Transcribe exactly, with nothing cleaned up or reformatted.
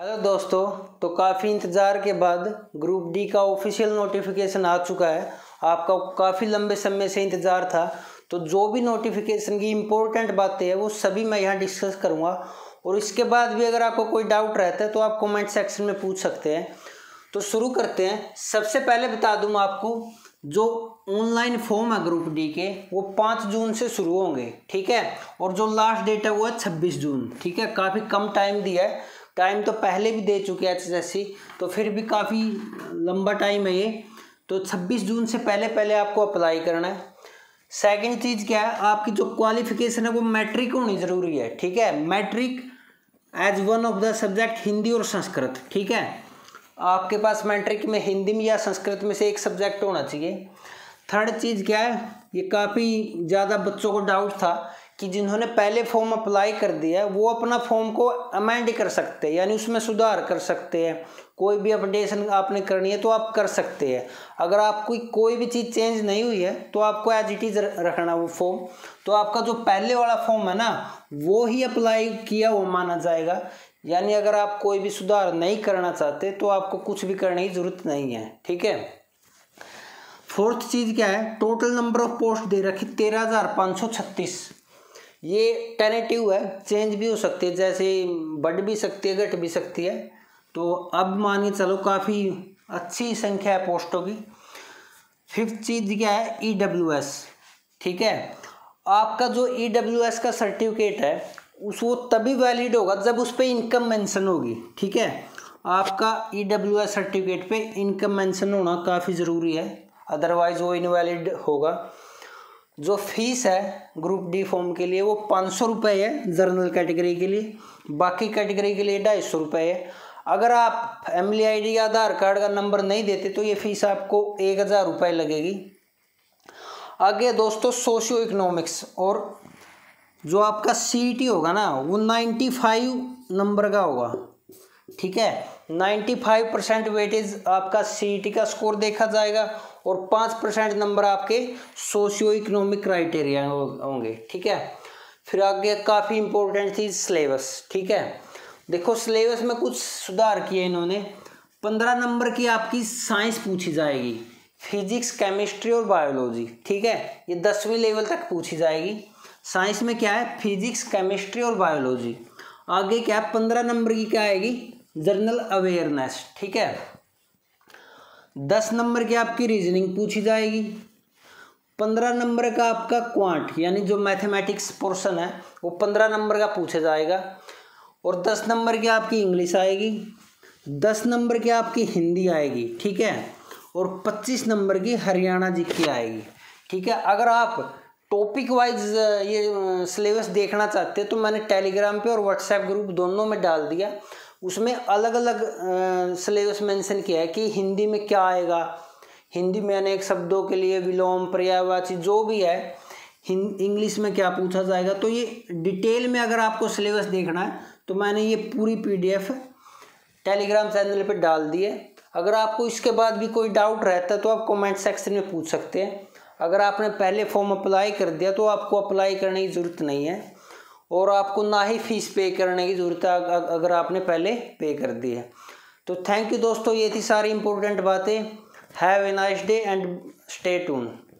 Hello दोस्तों, तो काफ़ी इंतज़ार के बाद ग्रुप डी का ऑफिशियल नोटिफिकेशन आ चुका है। आपका काफ़ी लंबे समय से इंतज़ार था। तो जो भी नोटिफिकेशन की इम्पोर्टेंट बातें हैं वो सभी मैं यहाँ डिस्कस करूँगा, और इसके बाद भी अगर आपको कोई डाउट रहता है तो आप कमेंट सेक्शन में पूछ सकते हैं। तो शुरू करते हैं। सबसे पहले बता दूँ आपको, जो ऑनलाइन फॉर्म है ग्रुप डी के वो पाँच जून से शुरू होंगे, ठीक है। और जो लास्ट डेट है वो है छब्बीस जून, ठीक है। काफ़ी कम टाइम दिया है, टाइम तो पहले भी दे चुके हैं एच एस एस सी, तो फिर भी काफ़ी लंबा टाइम है ये। तो छब्बीस जून से पहले पहले आपको अप्लाई करना है। सेकंड चीज़ क्या है, आपकी जो क्वालिफिकेशन है वो मैट्रिक होनी ज़रूरी है, ठीक है। Matric as one of the subject Hindi और संस्कृत, ठीक है। आपके पास मैट्रिक में हिंदी में या संस्कृत में से एक सब्जेक्ट होना चाहिए। थर्ड चीज़ क्या है, ये काफ़ी ज़्यादा बच्चों को डाउट था कि जिन्होंने पहले फॉर्म अप्लाई कर दिया है वो अपना फॉर्म को अमेंड कर सकते हैं, यानी उसमें सुधार कर सकते हैं। कोई भी अपडेशन आपने करनी है तो आप कर सकते हैं। अगर आपकी कोई भी चीज़ चेंज नहीं हुई है तो आपको एज इट इज़ रखना वो फॉर्म। तो आपका जो पहले वाला फॉर्म है ना वो ही अप्लाई किया वो माना जाएगा। यानी अगर आप कोई भी सुधार नहीं करना चाहते तो आपको कुछ भी करने की ज़रूरत नहीं है, ठीक है। फोर्थ चीज़ क्या है, टोटल नंबर ऑफ पोस्ट दे रखी तेरह हज़ार पाँच सौ छत्तीस। ये टेनेटिव है, चेंज भी हो सकती है, जैसे बढ़ भी सकती है घट भी सकती है। तो अब मानिए चलो काफ़ी अच्छी संख्या है पोस्टों की। फिफ्थ चीज़ क्या है, ई डब्ल्यू एस, ठीक है। आपका जो ई डब्ल्यू एस का सर्टिफिकेट है उस वो तभी वैलिड होगा जब उस पर इनकम मेंशन होगी, ठीक है। आपका ई डब्ल्यू एस सर्टिफिकेट पे इनकम मेंशन होना काफ़ी ज़रूरी है, अदरवाइज़ वो इनवैलिड होगा। जो फीस है ग्रुप डी फॉर्म के लिए वो पाँच सौ रुपये है जनरल कैटेगरी के लिए, बाकी कैटेगरी के लिए ढाई सौ रुपये है। अगर आप फैमिली आईडी या आधार कार्ड का नंबर नहीं देते तो ये फीस आपको एक हज़ार रुपये लगेगी। आगे दोस्तों सोशियो इकोनॉमिक्स, और जो आपका सी ई टी होगा ना वो पचानवे नंबर का होगा, ठीक है। पचानवे परसेंट वेटेज आपका सी ई टी का स्कोर देखा जाएगा और पाँच परसेंट नंबर आपके सोशियो इकोनॉमिक क्राइटेरिया होंगे, ठीक है। फिर आगे काफ़ी इंपॉर्टेंट चीज़ सिलेबस, ठीक है। देखो सिलेबस में कुछ सुधार किए इन्होंने। पंद्रह नंबर की आपकी साइंस पूछी जाएगी, फिजिक्स केमिस्ट्री और बायोलॉजी, ठीक है। ये दसवीं लेवल तक पूछी जाएगी। साइंस में क्या है, फिजिक्स केमिस्ट्री और बायोलॉजी। आगे क्या है, पंद्रह नंबर की क्या आएगी, जनरल अवेयरनेस, ठीक है। दस नंबर की आपकी रीजनिंग पूछी जाएगी। पंद्रह नंबर का आपका क्वांट यानी जो मैथमेटिक्स पोर्शन है वो पंद्रह नंबर का पूछा जाएगा। और दस नंबर की आपकी इंग्लिश आएगी, दस नंबर की आपकी हिंदी आएगी, ठीक है। और पच्चीस नंबर की हरियाणा जी की आएगी, ठीक है। अगर आप टॉपिक वाइज ये सिलेबस देखना चाहते हैं तो मैंने टेलीग्राम पे और व्हाट्सएप ग्रुप दोनों में डाल दिया। उसमें अलग अलग सिलेबस मेंशन किया है कि हिंदी में क्या आएगा, हिंदी में अनेक शब्दों के लिए विलोम पर्यायवाची जो भी है, इंग्लिश में क्या पूछा जाएगा। तो ये डिटेल में अगर आपको सिलेबस देखना है तो मैंने ये पूरी पीडीएफ टेलीग्राम चैनल पे डाल दी है। अगर आपको इसके बाद भी कोई डाउट रहता है तो आप कमेंट सेक्शन में पूछ सकते हैं। अगर आपने पहले फॉर्म अप्लाई कर दिया तो आपको अप्लाई करने की ज़रूरत नहीं है, और आपको ना ही फीस पे करने की ज़रूरत है अगर आपने पहले पे कर दी है। तो थैंक यू दोस्तों, ये थी सारी इंपॉर्टेंट बातें। Have a nice day and stay tune.